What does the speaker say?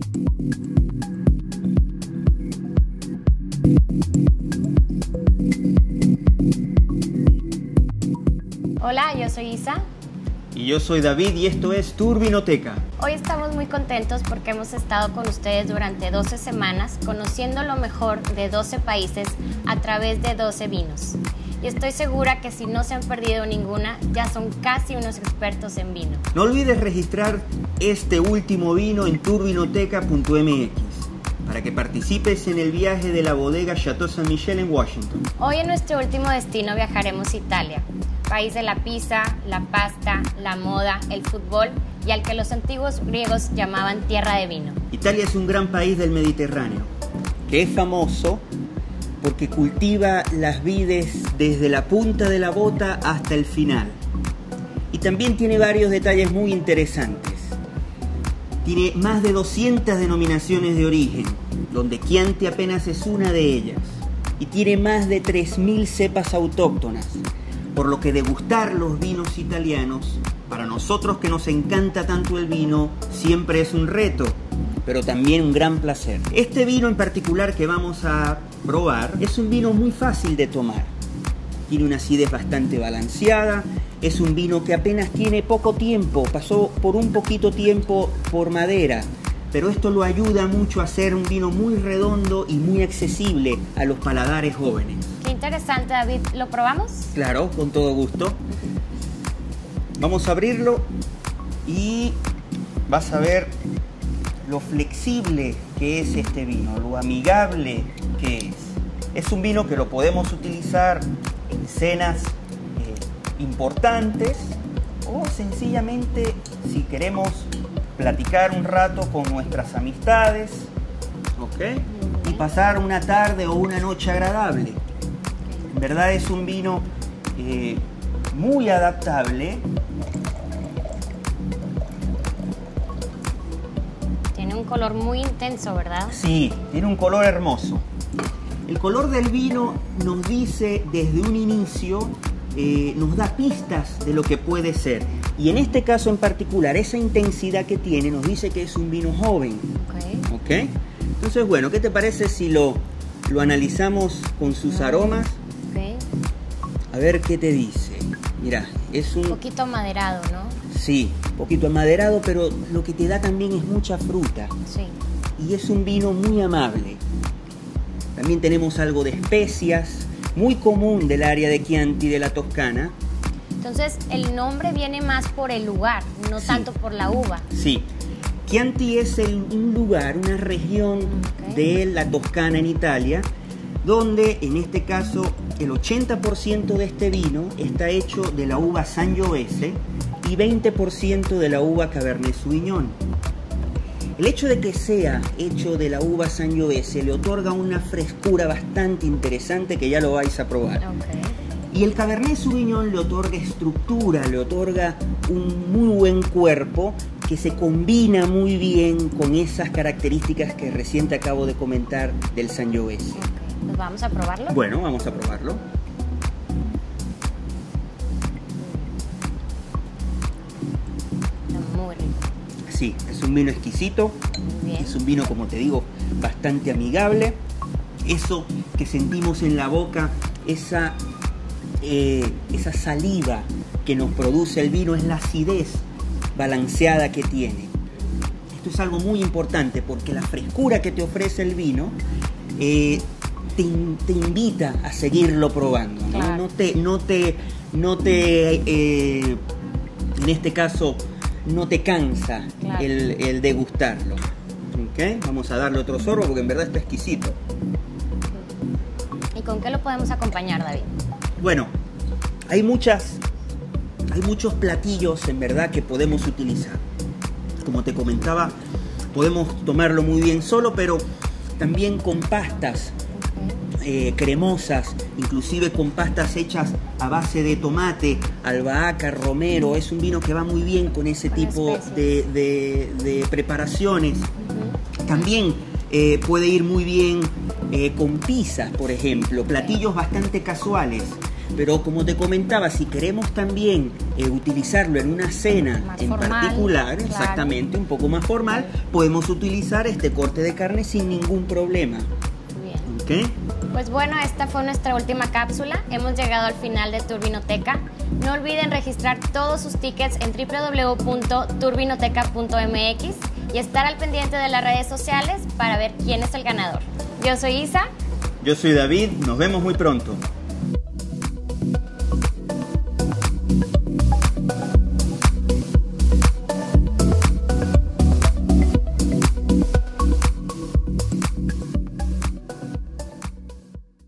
Hola, yo soy Isa. Y yo soy David y esto es Turbinoteca. Hoy estamos muy contentos porque hemos estado con ustedes durante 12 semanas conociendo lo mejor de 12 países a través de 12 vinos. Y estoy segura que si no se han perdido ninguna, ya son casi unos expertos en vino. No olvides registrar este último vino en turbinoteca.mx para que participes en el viaje de la bodega Chateau Saint Michel en Washington. Hoy en nuestro último destino viajaremos a Italia, país de la pizza, la pasta, la moda, el fútbol y al que los antiguos griegos llamaban tierra de vino. Italia es un gran país del Mediterráneo, que es famoso porque cultiva las vides desde la punta de la bota hasta el final. Y también tiene varios detalles muy interesantes. Tiene más de 200 denominaciones de origen, donde Chianti apenas es una de ellas. Y tiene más de 3.000 cepas autóctonas. Por lo que degustar los vinos italianos, para nosotros que nos encanta tanto el vino, siempre es un reto, pero también un gran placer. Este vino en particular que vamos a probar es un vino muy fácil de tomar. Tiene una acidez bastante balanceada, es un vino que apenas tiene poco tiempo, pasó por un poquito tiempo por madera, pero esto lo ayuda mucho a ser un vino muy redondo y muy accesible a los paladares jóvenes. Qué interesante, David. ¿Lo probamos? Claro, con todo gusto. Vamos a abrirlo y vas a ver lo flexible que es este vino, lo amigable que es. Es un vino que lo podemos utilizar en cenas importantes o sencillamente si queremos platicar un rato con nuestras amistades, ¿ok? Y pasar una tarde o una noche agradable. En verdad es un vino muy adaptable. Tiene un color muy intenso, ¿verdad? Sí, tiene un color hermoso. El color del vino nos dice desde un inicio, nos da pistas de lo que puede ser. Y en este caso en particular, esa intensidad que tiene nos dice que es un vino joven. ¿Ok? Entonces, bueno, ¿qué te parece si lo analizamos con sus aromas? A ver qué te dice. Mira, es un poquito amaderado, ¿no? Sí, un poquito amaderado, pero lo que te da también es mucha fruta. Sí. Y es un vino muy amable. También tenemos algo de especias, muy común del área de Chianti, de la Toscana. Entonces, el nombre viene más por el lugar, no tanto por la uva. Sí. Chianti es un lugar, una región de la Toscana en Italia, donde en este caso el 80% de este vino está hecho de la uva Sangiovese y 20% de la uva Cabernet Sauvignon. El hecho de que sea hecho de la uva Sangiovese le otorga una frescura bastante interesante que ya lo vais a probar. Y el Cabernet Sauvignon le otorga estructura, le otorga un muy buen cuerpo que se combina muy bien con esas características que recién te acabo de comentar del Sangiovese. ¿Nos vamos a probarlo? Bueno, vamos a probarlo. Está muy rico. Sí, es un vino exquisito. Bien. Es un vino, como te digo, bastante amigable. Eso que sentimos en la boca, esa saliva que nos produce el vino es la acidez balanceada que tiene. Esto es algo muy importante porque la frescura que te ofrece el vino te invita a seguirlo probando, ¿no? Claro. En este caso no te cansa, claro, el degustarlo. ¿Okay? Vamos a darle otro sorbo porque en verdad está exquisito. ¿Y con qué lo podemos acompañar, David? Bueno, hay muchos platillos en verdad que podemos utilizar. Como te comentaba, podemos tomarlo muy bien solo, pero también con pastas cremosas, inclusive con pastas hechas a base de tomate, albahaca, romero. Es un vino que va muy bien con ese tipo de preparaciones. También puede ir muy bien con pizzas, por ejemplo, platillos bastante casuales. Pero como te comentaba, si queremos también utilizarlo en una cena más en formal, particular, claro. exactamente, un poco más formal, podemos utilizar este corte de carne sin ningún problema. Bien. ¿Ok? Pues bueno, esta fue nuestra última cápsula. Hemos llegado al final de Turbinoteca. No olviden registrar todos sus tickets en www.turbinoteca.mx y estar al pendiente de las redes sociales para ver quién es el ganador. Yo soy Isa. Yo soy David, nos vemos muy pronto.